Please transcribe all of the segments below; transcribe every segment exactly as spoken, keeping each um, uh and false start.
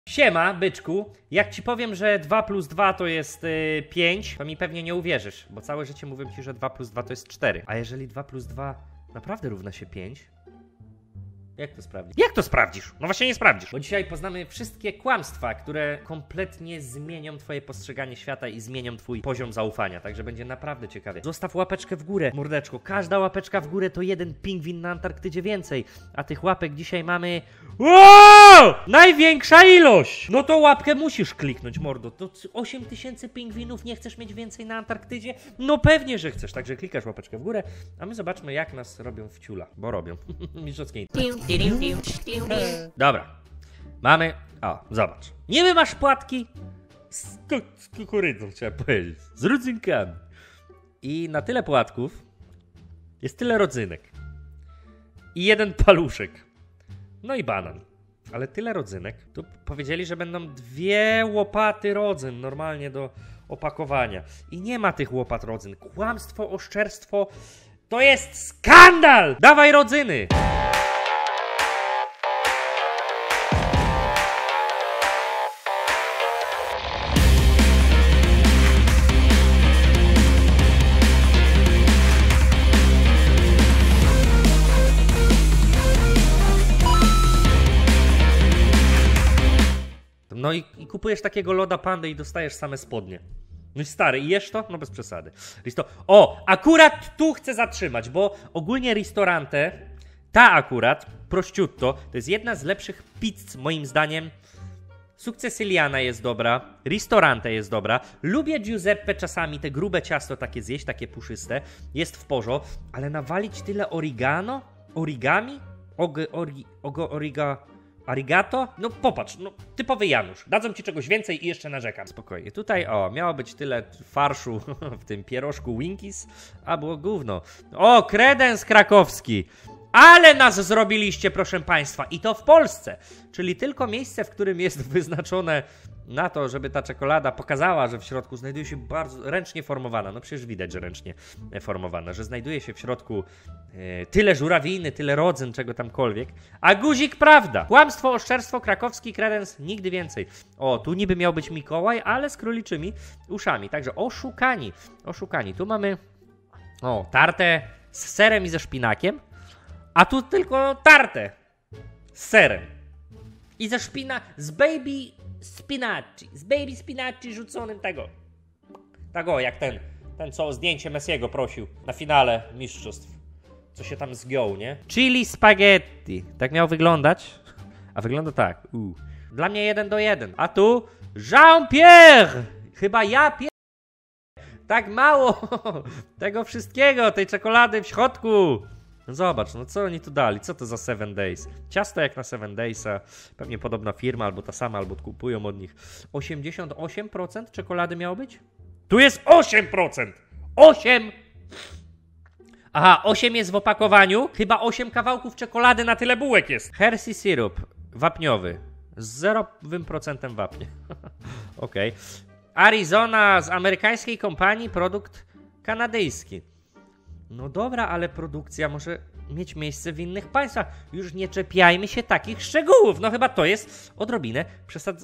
Siema, byczku. Jak ci powiem, że dwa plus dwa to jest yy, pięć, to mi pewnie nie uwierzysz, bo całe życie mówię ci, że dwa plus dwa to jest cztery. A jeżeli dwa plus dwa naprawdę równa się pięć? Jak to sprawdzisz? Jak to sprawdzisz? No właśnie nie sprawdzisz. Bo dzisiaj poznamy wszystkie kłamstwa, które kompletnie zmienią twoje postrzeganie świata i zmienią twój poziom zaufania. Także będzie naprawdę ciekawie. Zostaw łapeczkę w górę, mordeczko. Każda łapeczka w górę to jeden pingwin na Antarktydzie więcej. A tych łapek dzisiaj mamy... Wow! Największa ilość! No to łapkę musisz kliknąć, mordo. To osiem tysięcy pingwinów, nie chcesz mieć więcej na Antarktydzie? No pewnie, że chcesz. Także klikasz łapeczkę w górę, a my zobaczmy, jak nas robią w ciula. Bo robią. Mistrzowskie. Dobra. Mamy... O, zobacz. Niby masz płatki z, ku z kukurydzą, chciałem powiedzieć. Z rodzynkami. I na tyle płatków jest tyle rodzynek. I jeden paluszek. No i banan. Ale tyle rodzynek. Tu powiedzieli, że będą dwie łopaty rodzyn normalnie do opakowania. I nie ma tych łopat rodzyn. Kłamstwo, oszczerstwo. To jest skandal! Dawaj rodzyny! No i, i kupujesz takiego loda pandy i dostajesz same spodnie. No i stary, i jesz to? No bez przesady. Risto... O, akurat tu chcę zatrzymać, bo ogólnie ristorante, ta akurat, prosciutto, to jest jedna z lepszych pizz moim zdaniem. Sukcesyliana jest dobra, ristorante jest dobra. Lubię Giuseppe czasami, te grube ciasto takie zjeść, takie puszyste. Jest w porządku, ale nawalić tyle origano? Origami? Og, ori, ogo, origa... Arigato? No popatrz, no typowy Janusz. Dadzą ci czegoś więcej i jeszcze narzekam. Spokojnie. Tutaj, o, miało być tyle farszu w tym pierożku Winkies, a było gówno. O, kredens krakowski. Ale nas zrobiliście, proszę państwa. I to w Polsce. Czyli tylko miejsce, w którym jest wyznaczone na to, żeby ta czekolada pokazała, że w środku znajduje się bardzo ręcznie formowana. No przecież widać, że ręcznie formowana. Że znajduje się w środku e, tyle żurawiny, tyle rodzyn, czego tamkolwiek. A guzik prawda. Kłamstwo, oszczerstwo, krakowski kredens, nigdy więcej. O, tu niby miał być Mikołaj, ale z króliczymi uszami. Także oszukani. Oszukani. Tu mamy o, tartę z serem i ze szpinakiem. A tu tylko tartę z serem. I ze szpina... z baby spinaci. Z baby spinaci rzuconym tego. Tego, jak ten, ten co zdjęcie Messiego prosił na finale mistrzostw. Co się tam zgiął, nie? Chili spaghetti. Tak miał wyglądać. A wygląda tak. U. Dla mnie jeden do jeden. A tu Jean-Pierre. Chyba ja pier... Tak mało tego wszystkiego, tej czekolady w środku. No zobacz, no co oni tu dali? Co to za Seven Days? Ciasto jak na Seven Daysa. Pewnie podobna firma, albo ta sama, albo kupują od nich. osiemdziesiąt osiem procent czekolady miało być? Tu jest osiem procent! osiem! Aha, osiem jest w opakowaniu. Chyba osiem kawałków czekolady na tyle bułek jest. Hershey syrup wapniowy. Z zerowym procentem wapnia. Okej. Okay. Arizona z amerykańskiej kompanii, produkt kanadyjski. No dobra, ale produkcja może mieć miejsce w innych państwach. Już nie czepiajmy się takich szczegółów. No chyba to jest odrobinę przesad...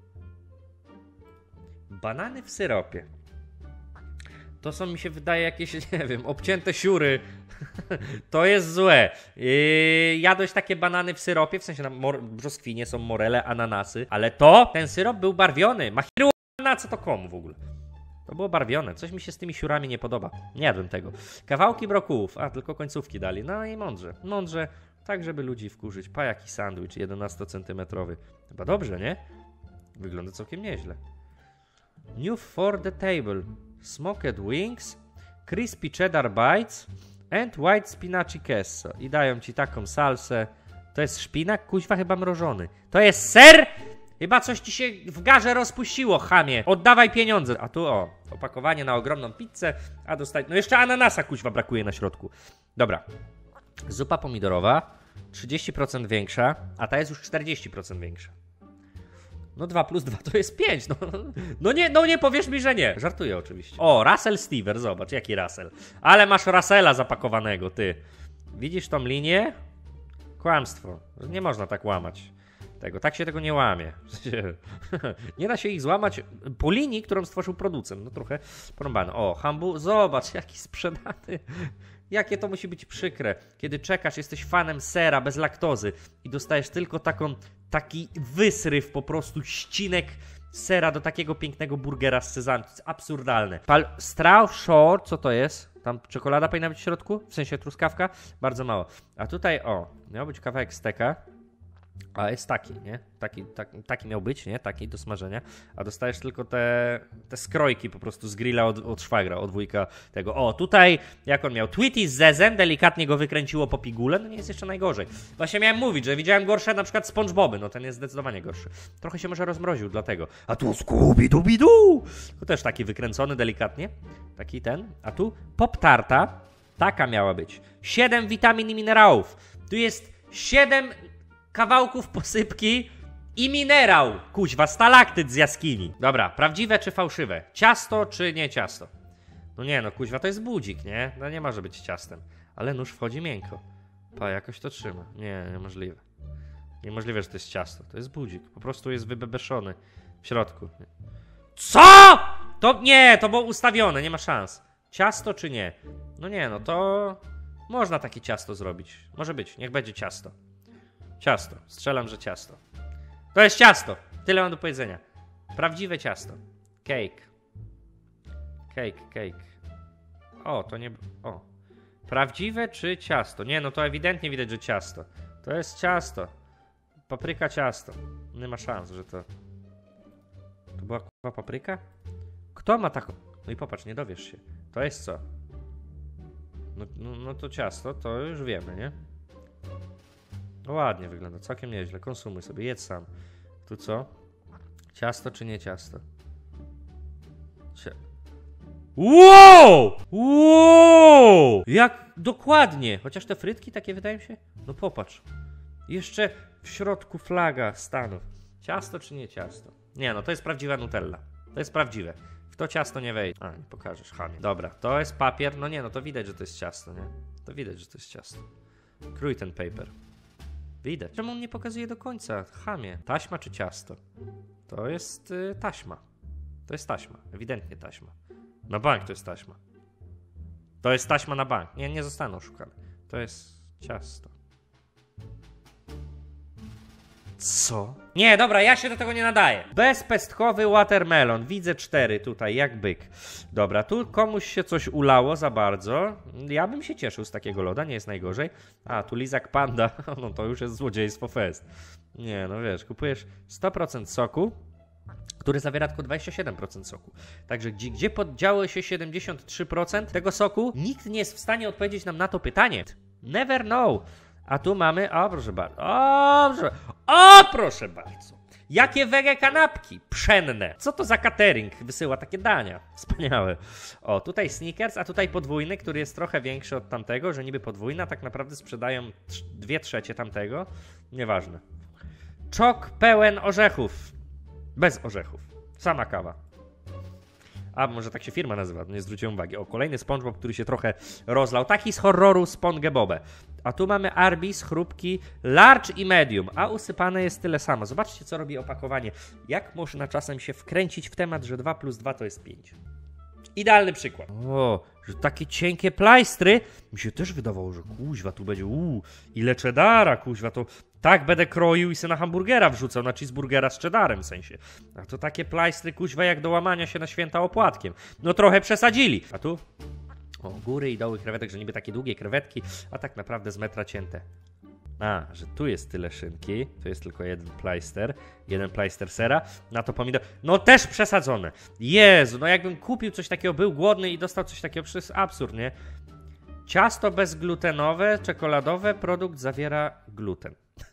Banany w syropie. To są, mi się wydaje, jakieś, nie wiem, obcięte siury. To jest złe. Yy, jadłeś takie banany w syropie, w sensie na brzoskwinie są morele, ananasy. Ale to, ten syrop był barwiony. Machiru, na co to komu w ogóle? To było barwione. Coś mi się z tymi siurami nie podoba. Nie jadłem tego. Kawałki brokułów. A, tylko końcówki dali. No i mądrze. Mądrze. Tak, żeby ludzi wkurzyć. Pajaki sandwich jedenastocentymetrowy. Chyba dobrze, nie? Wygląda całkiem nieźle. New for the table. Smoked wings. Crispy cheddar bites. And white spinaci queso. I dają ci taką salsę. To jest szpinak? Kuźwa chyba mrożony. To jest ser? Chyba coś ci się w garze rozpuściło, chamie. Oddawaj pieniądze. A tu o, opakowanie na ogromną pizzę, a dostać... No jeszcze ananasa kuźwa brakuje na środku. Dobra. Zupa pomidorowa, trzydzieści procent większa, a ta jest już czterdzieści procent większa. No dwa plus dwa to jest pięć. No, no, nie, no nie powiesz mi, że nie. Żartuję oczywiście. O, Russell Stever, zobacz, jaki Russell. Ale masz Russella zapakowanego, ty. Widzisz tą linię? Kłamstwo. Nie można tak łamać. tego. Tak się tego nie łamie. Nie da się ich złamać po linii, którą stworzył producent. No trochę porąbane. O, hambu, zobacz, jaki sprzedany. Jakie to musi być przykre, kiedy czekasz, jesteś fanem sera bez laktozy i dostajesz tylko taką, taki wysryw, po prostu ścinek sera do takiego pięknego burgera z sezamem. To jest absurdalne. Pal Straw Shore, co to jest? Tam czekolada powinna być w środku? W sensie truskawka? Bardzo mało. A tutaj, o, miał być kawałek steka. A jest taki, nie? Taki, taki, taki miał być, nie? Taki do smażenia. A dostajesz tylko te, te skrojki po prostu z grilla od, od szwagra, od wujka tego. O, tutaj, jak on miał Tweety z zezem, delikatnie go wykręciło po pigule, no nie jest jeszcze najgorzej. Właśnie miałem mówić, że widziałem gorsze na przykład SpongeBoby, no ten jest zdecydowanie gorszy. Trochę się może rozmroził dlatego. A tu Scooby-Dooby-Doo! To też taki wykręcony delikatnie. Taki ten. A tu Pop-Tarta. Taka miała być. siedem witamin i minerałów. Tu jest siedem kawałków posypki i minerał. Kuźwa, stalaktyt z jaskini. Dobra, prawdziwe czy fałszywe? Ciasto czy nie ciasto? No nie no, kuźwa, to jest budzik, nie? No nie może być ciastem. Ale nóż wchodzi miękko. Pa, jakoś to trzyma. Nie, niemożliwe. Niemożliwe, że to jest ciasto. To jest budzik. Po prostu jest wybebeszony w środku. Co?! To nie, to było ustawione, nie ma szans. Ciasto czy nie? No nie, no to można takie ciasto zrobić. Może być, niech będzie ciasto. Ciasto. Strzelam, że ciasto. To jest ciasto. Tyle mam do powiedzenia. Prawdziwe ciasto. Cake. Cake, cake. O, to nie... O. Prawdziwe czy ciasto? Nie, no to ewidentnie widać, że ciasto. To jest ciasto. Papryka ciasto. Nie ma szans, że to... To była kurwa papryka? Kto ma taką... No i popatrz, nie dowiesz się. To jest co? No, no, no to ciasto, to już wiemy, nie? No ładnie wygląda, całkiem nieźle. Konsumuj sobie, jedz sam. Tu co? Ciasto czy nie ciasto? Cie... Wow! Wow! Jak dokładnie! Chociaż te frytki takie wydają mi się... No popatrz. Jeszcze w środku flaga Stanów. Ciasto czy nie ciasto? Nie no, to jest prawdziwa Nutella. To jest prawdziwe. W to ciasto nie wejdzie. A, nie pokażesz, chamie. Dobra, to jest papier. No nie no, to widać, że to jest ciasto, nie? To widać, że to jest ciasto. Krój ten paper. Widać. Czemu on nie pokazuje do końca? Chamie. Taśma czy ciasto? To jest y, taśma. To jest taśma. Ewidentnie taśma. Na bank to jest taśma. To jest taśma na bank. Nie, nie zostaną oszukane. To jest ciasto. Co? Nie, dobra, ja się do tego nie nadaję. Bezpestkowy watermelon. Widzę cztery tutaj, jak byk. Dobra, tu komuś się coś ulało za bardzo. Ja bym się cieszył z takiego loda, nie jest najgorzej. A, tu lizak panda. No to już jest złodziejstwo fest. Nie, no wiesz, kupujesz sto procent soku, który zawiera tylko dwadzieścia siedem procent soku. Także gdzie, gdzie poddziało się siedemdziesiąt trzy procent tego soku? Nikt nie jest w stanie odpowiedzieć nam na to pytanie. Never know. A tu mamy, o proszę bardzo, o proszę, o proszę bardzo. Jakie wege kanapki, pszenne. Co to za catering wysyła takie dania? Wspaniałe. O, tutaj Snickers, a tutaj podwójny, który jest trochę większy od tamtego, że niby podwójna, tak naprawdę sprzedają dwie trzecie tamtego. Nieważne. Czok pełen orzechów. Bez orzechów. Sama kawa. A może tak się firma nazywa, nie zwróciłem uwagi. O, kolejny SpongeBob, który się trochę rozlał. Taki z horroru SpongeBobę. A tu mamy Arby's, chrupki, large i medium, a usypane jest tyle samo. Zobaczcie, co robi opakowanie. Jak można czasem się wkręcić w temat, że dwa plus dwa to jest pięć. Idealny przykład. O, że takie cienkie plajstry. Mi się też wydawało, że kuźwa, tu będzie uuu, ile cheddara, kuźwa, to tak będę kroił i se na hamburgera wrzucał, na cheeseburgera z cheddarem w sensie. A to takie plajstry, kuźwa, jak do łamania się na święta opłatkiem. No trochę przesadzili. A tu? O, góry i doły krewetek, że niby takie długie krewetki, a tak naprawdę z metra cięte. A, że tu jest tyle szynki, tu jest tylko jeden plajster, jeden plajster sera, na to pomidor. No też przesadzone. Jezu, no jakbym kupił coś takiego, był głodny i dostał coś takiego, przecież absurd, nie? Ciasto bezglutenowe, czekoladowe, produkt zawiera gluten.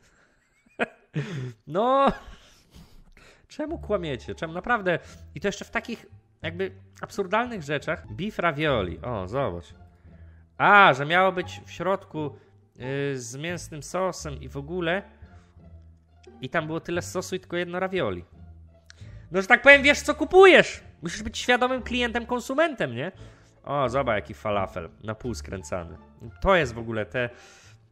No, czemu kłamiecie? Czemu naprawdę? I to jeszcze w takich jakby absurdalnych rzeczach. Beef ravioli, o zobacz. A, że miało być w środku yy, z mięsnym sosem i w ogóle. I tam było tyle sosu i tylko jedno ravioli. No, że tak powiem, wiesz co kupujesz. Musisz być świadomym klientem, konsumentem, nie? O, zobacz jaki falafel, na pół skręcany. To jest w ogóle te...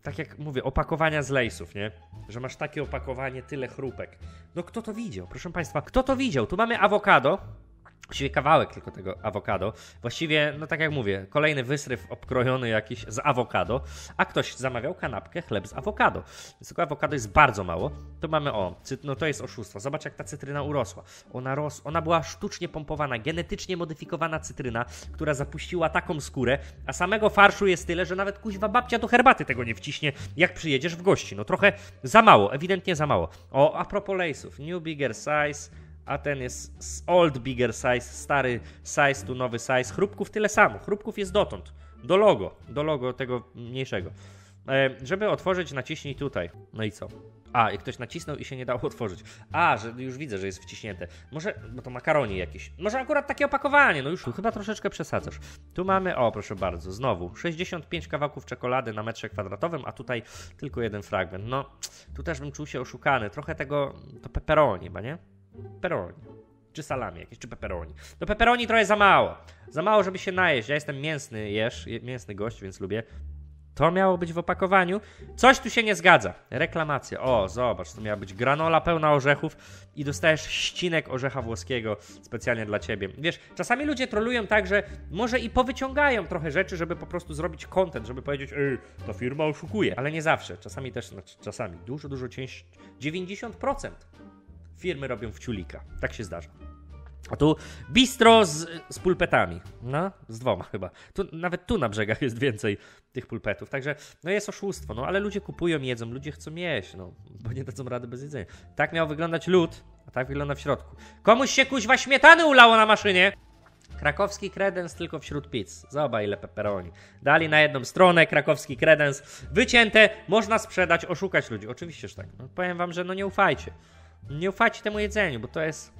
tak jak mówię, opakowania z lejsów, nie? Że masz takie opakowanie, tyle chrupek. No kto to widział, proszę państwa, kto to widział? Tu mamy awokado. Właściwie kawałek tylko tego awokado. Właściwie, no tak jak mówię, kolejny wysryw obkrojony jakiś z awokado, a ktoś zamawiał kanapkę, chleb z awokado. Więc tylko awokado jest bardzo mało. To mamy, o, no to jest oszustwo. Zobacz, jak ta cytryna urosła. Ona, ros, ona była sztucznie pompowana, genetycznie modyfikowana cytryna, która zapuściła taką skórę, a samego farszu jest tyle, że nawet kuźwa babcia do herbaty tego nie wciśnie, jak przyjedziesz w gości. No trochę za mało, ewidentnie za mało. O, a propos lejsów, new bigger size... A ten jest old bigger size, stary size, tu nowy size. Chrupków tyle samo. Chrupków jest dotąd. Do logo. Do logo tego mniejszego. E, żeby otworzyć, naciśnij tutaj. No i co? A, i ktoś nacisnął i się nie dało otworzyć. A, że już widzę, że jest wciśnięte. Może, bo to makaroni jakieś. Może akurat takie opakowanie. No już tu chyba troszeczkę przesadzasz. Tu mamy, o proszę bardzo, znowu sześćdziesiąt pięć kawałków czekolady na metrze kwadratowym, a tutaj tylko jeden fragment. No, tu też bym czuł się oszukany. Trochę tego, to pepperoni, chyba nie? Pepperoni. Czy salami jakieś, czy pepperoni. Do pepperoni trochę za mało. Za mało, żeby się najeść. Ja jestem mięsny jesz, mięsny gość, więc lubię. To miało być w opakowaniu. Coś tu się nie zgadza. Reklamacja. O, zobacz, to miała być granola pełna orzechów i dostajesz ścinek orzecha włoskiego specjalnie dla ciebie. Wiesz, czasami ludzie trolują tak, że może i powyciągają trochę rzeczy, żeby po prostu zrobić content, żeby powiedzieć, ej, ta firma oszukuje. Ale nie zawsze. Czasami też, znaczy czasami, dużo, dużo ciężej. dziewięćdziesiąt procent firmy robią wciulika. Tak się zdarza. A tu bistro z, z pulpetami. No, z dwoma chyba. Tu, nawet tu na brzegach jest więcej tych pulpetów. Także, no jest oszustwo, no ale ludzie kupują, jedzą, ludzie chcą jeść, no, bo nie dadzą rady bez jedzenia. Tak miał wyglądać lód, a tak wygląda w środku. Komuś się kuźwa śmietany ulało na maszynie. Krakowski kredens tylko wśród pizz. Zobacz ile pepperoni. Dali na jedną stronę krakowski kredens. Wycięte, można sprzedać, oszukać ludzi. Oczywiście, że tak. No, powiem wam, że no nie ufajcie. Nie ufajcie temu jedzeniu, bo to jest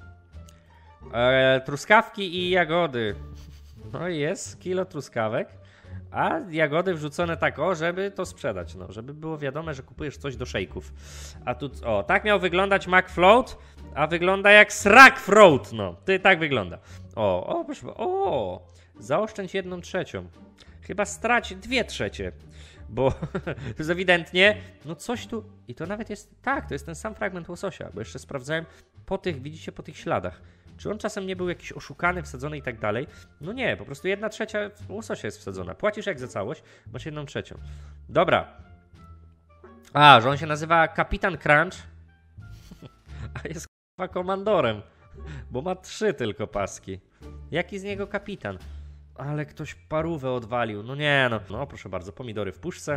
e, truskawki i jagody. No i jest kilo truskawek, a jagody wrzucone tak o, żeby to sprzedać, no, żeby było wiadome, że kupujesz coś do szejków. A tu, o, tak miał wyglądać McFloat, a wygląda jak Srackfroat, no, ty tak wygląda. O, o, proszę, o, zaoszczędź jedną trzecią. Chyba strać dwie trzecie. Bo to jest ewidentnie, no coś tu, i to nawet jest, tak, to jest ten sam fragment łososia, bo jeszcze sprawdzałem po tych, widzicie, po tych śladach. Czy on czasem nie był jakiś oszukany, wsadzony i tak dalej? No nie, po prostu jedna trzecia łososia jest wsadzona. Płacisz jak za całość, masz jedną trzecią. Dobra. A, że on się nazywa Kapitan Crunch, a jest k***a komandorem, bo ma trzy tylko paski. Jaki z niego kapitan? Ale ktoś parówę odwalił. No nie no. No proszę bardzo, pomidory w puszce.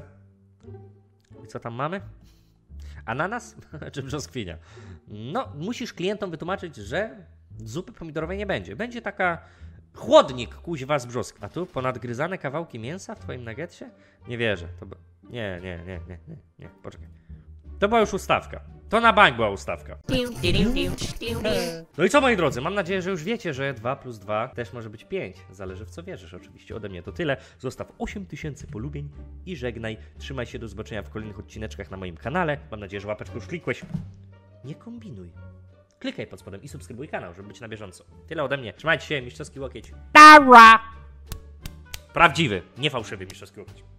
I co tam mamy? Ananas? Czy brzoskwinia? No, musisz klientom wytłumaczyć, że zupy pomidorowej nie będzie. Będzie taka chłodnik kuźwa z brzosk. A tu ponadgryzane kawałki mięsa w twoim nuggetsie? Nie wierzę. To by... Nie, nie, nie, nie, nie, nie. Poczekaj. To była już ustawka. To na bank była ustawka. No i co, moi drodzy, mam nadzieję, że już wiecie, że dwa plus dwa też może być pięć. Zależy w co wierzysz oczywiście. Ode mnie to tyle. Zostaw osiem tysięcy polubień i żegnaj. Trzymaj się, do zobaczenia w kolejnych odcineczkach na moim kanale. Mam nadzieję, że łapeczkę już klikłeś. Nie kombinuj. Klikaj pod spodem i subskrybuj kanał, żeby być na bieżąco. Tyle ode mnie. Trzymajcie się, mistrzowski łokieć. Prawdziwy, nie fałszywy mistrzowski łokieć.